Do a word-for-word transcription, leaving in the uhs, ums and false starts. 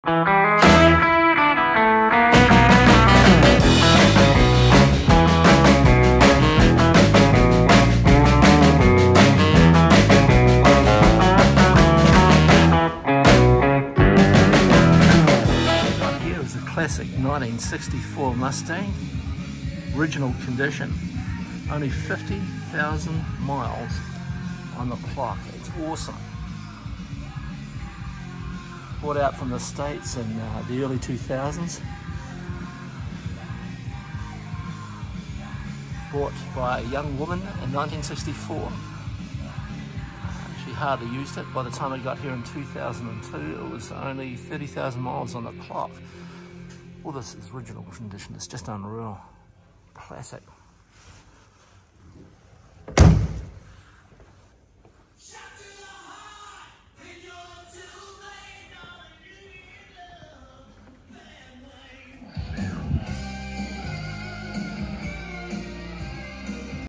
Classic nineteen sixty-four Mustang, original condition, only fifty thousand miles on the clock. It's awesome. Brought out from the States in uh, the early two thousands. Bought by a young woman in nineteen sixty-four. She hardly used it. By the time I got here in two thousand two, it was only thirty thousand miles on the clock. All this is original condition. It's just unreal. Classic.